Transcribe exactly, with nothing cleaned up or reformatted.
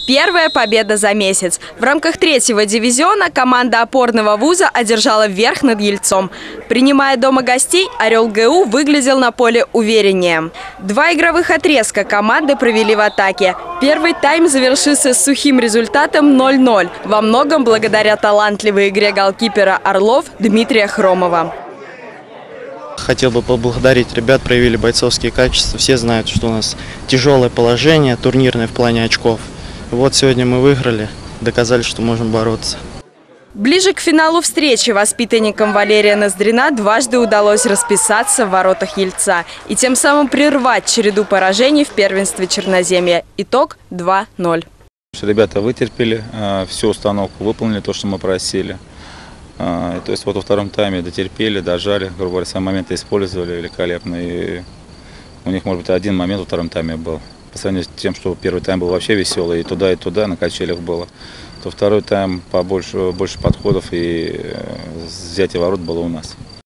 Первая победа за месяц. В рамках третьего дивизиона команда опорного вуза одержала верх над Ельцом. Принимая дома гостей, Орел ГУ выглядел на поле увереннее. Два игровых отрезка команды провели в атаке. Первый тайм завершился с сухим результатом ноль ноль. Во многом благодаря талантливой игре голкипера «Орлов» Дмитрия Хромова. Хотел бы поблагодарить ребят, проявили бойцовские качества. Все знают, что у нас тяжелое положение, турнирное в плане очков. Вот сегодня мы выиграли, доказали, что можем бороться. Ближе к финалу встречи воспитанникам Валерия Ноздрина дважды удалось расписаться в воротах Ельца и тем самым прервать череду поражений в первенстве Черноземья. Итог два ноль. Ребята вытерпели, всю установку выполнили, то, что мы просили. То есть вот во втором тайме дотерпели, дожали, грубо говоря, свои моменты использовали великолепно. И у них, может быть, один момент во втором тайме был. По сравнению с тем, что первый тайм был вообще веселый, и туда, и туда на качелях было, то второй тайм побольше, больше подходов и взятие ворот было у нас.